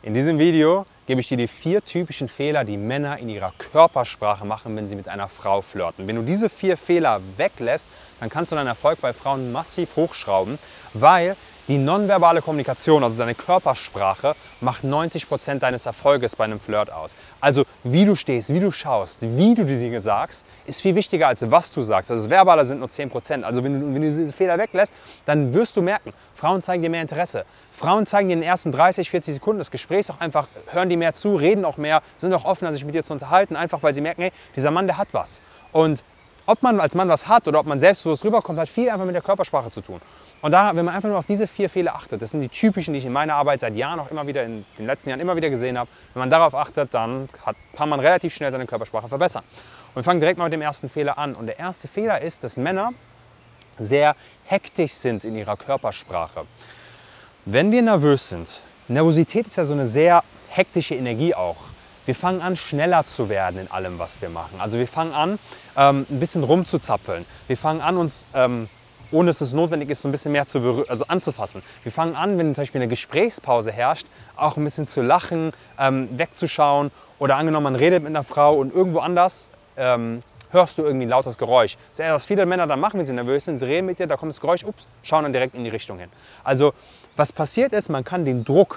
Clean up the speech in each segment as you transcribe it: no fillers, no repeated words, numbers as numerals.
In diesem Video gebe ich dir die 4 typischen Fehler, die Männer in ihrer Körpersprache machen, wenn sie mit einer Frau flirten. Wenn du diese 4 Fehler weglässt, dann kannst du deinen Erfolg bei Frauen massiv hochschrauben, weil die nonverbale Kommunikation, also deine Körpersprache, macht 90% deines Erfolges bei einem Flirt aus. Also wie du stehst, wie du schaust, wie du die Dinge sagst, ist viel wichtiger als was du sagst. Also das Verbale sind nur 10%. Also wenn du diese Fehler weglässt, dann wirst du merken, Frauen zeigen dir mehr Interesse. Frauen zeigen dir in den ersten 30, 40 Sekunden des Gesprächs auch einfach, hören die mehr zu, reden auch mehr, sind auch offener, sich mit dir zu unterhalten, einfach weil sie merken, hey, dieser Mann, der hat was. Und ob man als Mann was hat oder ob man selbstbewusst rüberkommt, hat viel einfach mit der Körpersprache zu tun. Und da, wenn man einfach nur auf diese 4 Fehler achtet, das sind die typischen, die ich in meiner Arbeit seit Jahren auch immer wieder, in den letzten Jahren immer wieder gesehen habe, wenn man darauf achtet, dann kann man relativ schnell seine Körpersprache verbessern. Und wir fangen direkt mal mit dem ersten Fehler an. Und der erste Fehler ist, dass Männer sehr hektisch sind in ihrer Körpersprache. Wenn wir nervös sind, Nervosität ist ja so eine sehr hektische Energie auch. Wir fangen an, schneller zu werden in allem, was wir machen. Also wir fangen an, ein bisschen rumzuzappeln. Wir fangen an, uns, ohne dass es notwendig ist, so ein bisschen mehr anzufassen. Wir fangen an, wenn zum Beispiel eine Gesprächspause herrscht, auch ein bisschen zu lachen, wegzuschauen. Oder angenommen, man redet mit einer Frau und irgendwo anders hörst du irgendwie ein lautes Geräusch. Das ist eher, was viele Männer dann machen, wenn sie nervös sind. Sie reden mit dir, da kommt das Geräusch, ups, schauen dann direkt in die Richtung hin. Also was passiert ist, man kann den Druck,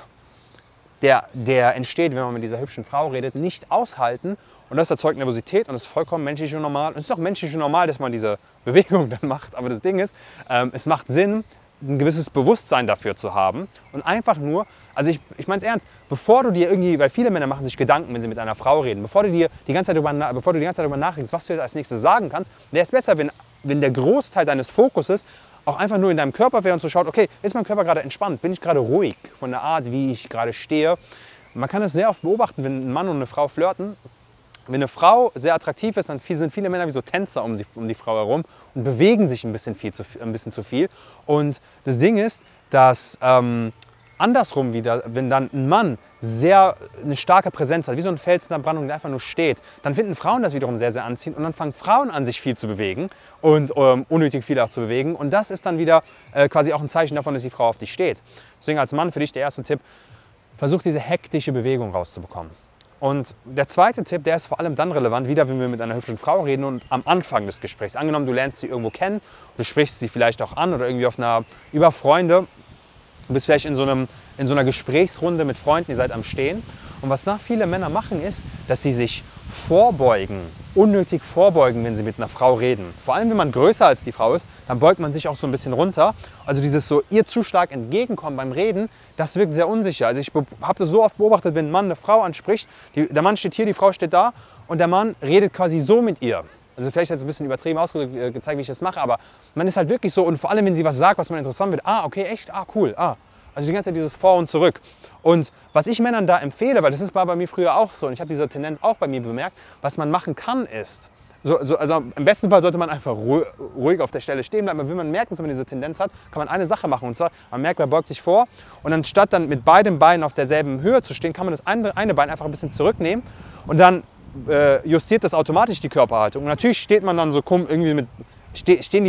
der entsteht, wenn man mit dieser hübschen Frau redet, nicht aushalten. Und das erzeugt Nervosität und das ist vollkommen menschlich und normal. Und es ist auch menschlich und normal, dass man diese Bewegung dann macht. Aber das Ding ist, es macht Sinn, ein gewisses Bewusstsein dafür zu haben. Und einfach nur, also ich meine es ernst, bevor du dir irgendwie, weil viele Männer machen sich Gedanken, wenn sie mit einer Frau reden, bevor du die ganze Zeit darüber nachdenkst, was du jetzt als nächstes sagen kannst, wäre es besser, wenn der Großteil deines Fokuses auch einfach nur in deinem Körper wäre und so schaut, okay, ist mein Körper gerade entspannt, bin ich gerade ruhig von der Art, wie ich gerade stehe. Man kann es sehr oft beobachten, wenn ein Mann und eine Frau flirten. Wenn eine Frau sehr attraktiv ist, dann sind viele Männer wie so Tänzer um die Frau herum und bewegen sich ein bisschen zu viel. Und das Ding ist, dass andersrum wieder, wenn dann ein Mann eine starke Präsenz hat, wie so ein Fels in der Brandung, der einfach nur steht, dann finden Frauen das wiederum sehr, sehr anziehend und dann fangen Frauen an, sich viel zu bewegen und unnötig viel auch zu bewegen. Und das ist dann wieder quasi auch ein Zeichen davon, dass die Frau auf dich steht. Deswegen als Mann für dich der erste Tipp, versuch diese hektische Bewegung rauszubekommen. Und der zweite Tipp, der ist vor allem dann relevant, wieder wenn wir mit einer hübschen Frau reden und am Anfang des Gesprächs. Angenommen, du lernst sie irgendwo kennen, du sprichst sie vielleicht auch an oder irgendwie über Freunde. Du bist vielleicht in so einer Gesprächsrunde mit Freunden, ihr seid am Stehen. Und was da viele Männer machen, ist, dass sie sich vorbeugen, unnötig vorbeugen, wenn sie mit einer Frau reden. Vor allem, wenn man größer als die Frau ist, dann beugt man sich auch so ein bisschen runter. Also dieses so ihr zu stark entgegenkommen beim Reden, das wirkt sehr unsicher. Also ich habe das so oft beobachtet, wenn ein Mann eine Frau anspricht, der Mann steht hier, die Frau steht da und der Mann redet quasi so mit ihr. Also vielleicht jetzt ein bisschen übertrieben gezeigt, wie ich das mache, aber man ist halt wirklich so und vor allem, wenn sie was sagt, was man interessant wird, okay, echt, cool, Also die ganze Zeit dieses Vor und Zurück. Und was ich Männern da empfehle, weil das war bei mir früher auch so und ich habe diese Tendenz auch bei mir bemerkt, was man machen kann ist, also im besten Fall sollte man einfach ruhig auf der Stelle stehen bleiben, aber wenn man merkt, dass man diese Tendenz hat, kann man eine Sache machen und zwar, man merkt, man beugt sich vor und anstatt dann mit beiden Beinen auf derselben Höhe zu stehen, kann man das eine Bein einfach ein bisschen zurücknehmen und dann justiert das automatisch die Körperhaltung. Und natürlich steht man dann so irgendwie stehen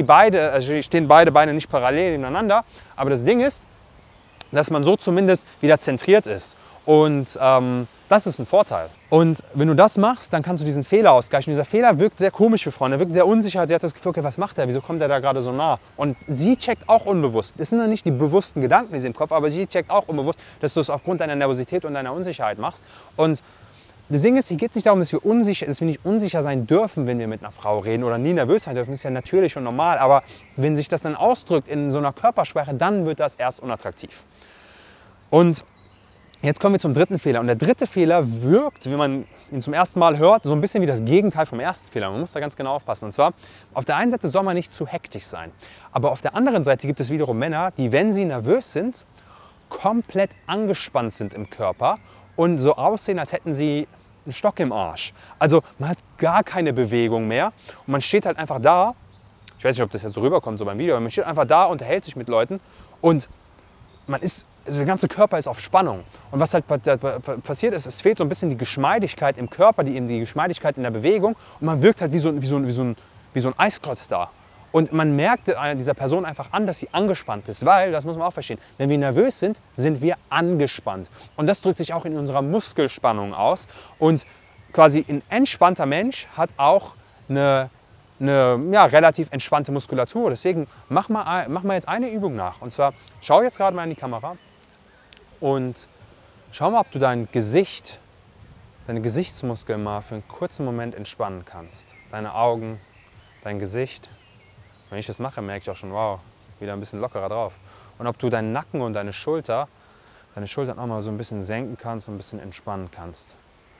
beide Beine nicht parallel nebeneinander, aber das Ding ist, dass man so zumindest wieder zentriert ist. Und das ist ein Vorteil. Und wenn du das machst, dann kannst du diesen Fehler ausgleichen. Dieser Fehler wirkt sehr komisch für Frauen, er wirkt sehr unsicher. Sie hat das Gefühl, okay, was macht er? Wieso kommt er da gerade so nah? Und sie checkt auch unbewusst. Das sind dann nicht die bewussten Gedanken, die sie im Kopf haben, aber sie checkt auch unbewusst, dass du es aufgrund deiner Nervosität und deiner Unsicherheit machst. Und das Ding ist, hier geht es nicht darum, dass wir nicht unsicher sein dürfen, wenn wir mit einer Frau reden oder nie nervös sein dürfen. Das ist ja natürlich und normal. Aber wenn sich das dann ausdrückt in so einer Körpersprache, dann wird das erst unattraktiv. Und jetzt kommen wir zum dritten Fehler. Und der dritte Fehler wirkt, wenn man ihn zum ersten Mal hört, so ein bisschen wie das Gegenteil vom ersten Fehler. Man muss da ganz genau aufpassen. Und zwar, auf der einen Seite soll man nicht zu hektisch sein. Aber auf der anderen Seite gibt es wiederum Männer, die, wenn sie nervös sind, komplett angespannt sind im Körper und so aussehen, als hätten sie einen Stock im Arsch. Also man hat gar keine Bewegung mehr und man steht halt einfach da. Ich weiß nicht, ob das jetzt so rüberkommt so beim Video, aber man steht einfach da, unterhält sich mit Leuten und der ganze Körper ist auf Spannung. Und was halt passiert ist, es fehlt so ein bisschen die Geschmeidigkeit im Körper, die Geschmeidigkeit in der Bewegung und man wirkt halt wie so ein Eisklotz da. Und man merkt dieser Person einfach an, dass sie angespannt ist, weil, das muss man auch verstehen, wenn wir nervös sind, sind wir angespannt. Und das drückt sich auch in unserer Muskelspannung aus. Und quasi ein entspannter Mensch hat auch eine ja, relativ entspannte Muskulatur. Deswegen mach mal jetzt eine Übung nach. Und zwar, schau jetzt gerade mal in die Kamera und schau mal, ob du dein Gesicht, deine Gesichtsmuskeln mal für einen kurzen Moment entspannen kannst. Deine Augen, dein Gesicht. Wenn ich das mache, merke ich auch schon, wow, wieder ein bisschen lockerer drauf. Und ob du deinen Nacken und deine Schultern auch mal so ein bisschen senken kannst und ein bisschen entspannen kannst.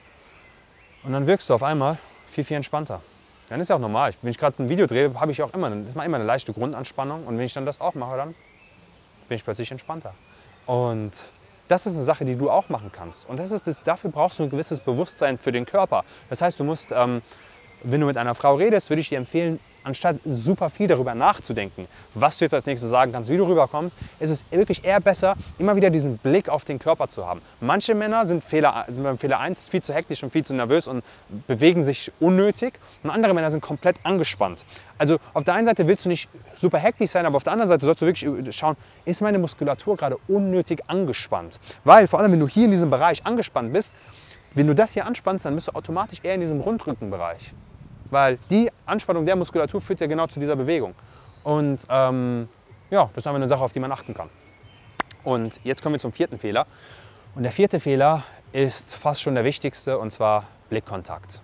Und dann wirkst du auf einmal viel, viel entspannter. Dann ist ja auch normal. Wenn ich gerade ein Video drehe, habe ich auch immer eine leichte Grundanspannung. Und wenn ich dann das auch mache, dann bin ich plötzlich entspannter. Und das ist eine Sache, die du auch machen kannst. Und dafür brauchst du ein gewisses Bewusstsein für den Körper. Das heißt, du musst, wenn du mit einer Frau redest, würde ich dir empfehlen, anstatt super viel darüber nachzudenken, was du jetzt als nächstes sagen kannst, wie du rüberkommst, ist es wirklich eher besser, immer wieder diesen Blick auf den Körper zu haben. Manche Männer sind beim Fehler 1 viel zu hektisch und viel zu nervös und bewegen sich unnötig und andere Männer sind komplett angespannt. Also auf der einen Seite willst du nicht super hektisch sein, aber auf der anderen Seite sollst du wirklich schauen, ist meine Muskulatur gerade unnötig angespannt? Weil vor allem, wenn du hier in diesem Bereich angespannt bist, wenn du das hier anspannst, dann bist du automatisch eher in diesem Rundrückenbereich. Weil die Anspannung der Muskulatur führt ja genau zu dieser Bewegung. Und ja, das ist einfach eine Sache, auf die man achten kann. Und jetzt kommen wir zum vierten Fehler. Und der vierte Fehler ist fast schon der wichtigste, und zwar Blickkontakt.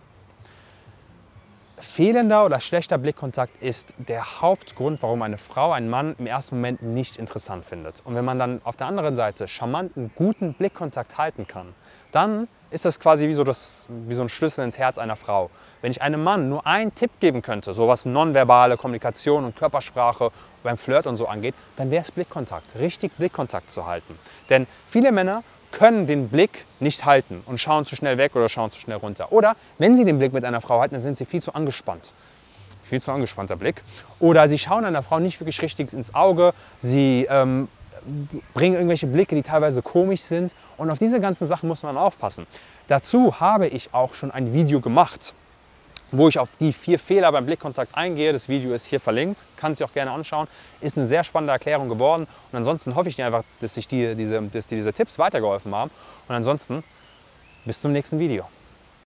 Fehlender oder schlechter Blickkontakt ist der Hauptgrund, warum eine Frau einen Mann im ersten Moment nicht interessant findet. Und wenn man dann auf der anderen Seite charmanten, guten Blickkontakt halten kann, dann ist das quasi wie so ein Schlüssel ins Herz einer Frau. Wenn ich einem Mann nur einen Tipp geben könnte, so was nonverbale Kommunikation und Körpersprache beim Flirt und so angeht, dann wäre es Blickkontakt, richtig Blickkontakt zu halten. Denn viele Männer können den Blick nicht halten und schauen zu schnell weg oder schauen zu schnell runter. Oder wenn sie den Blick mit einer Frau halten, dann sind sie viel zu angespannt. Viel zu angespannter Blick. Oder sie schauen einer Frau nicht wirklich richtig ins Auge. Sie bringen irgendwelche Blicke, die teilweise komisch sind. Und auf diese ganzen Sachen muss man aufpassen. Dazu habe ich auch schon ein Video gemacht, wo ich auf die 4 Fehler beim Blickkontakt eingehe. Das Video ist hier verlinkt, kannst du auch gerne anschauen. Ist eine sehr spannende Erklärung geworden. Und ansonsten hoffe ich dir einfach, dass dir diese Tipps weitergeholfen haben. Und ansonsten bis zum nächsten Video.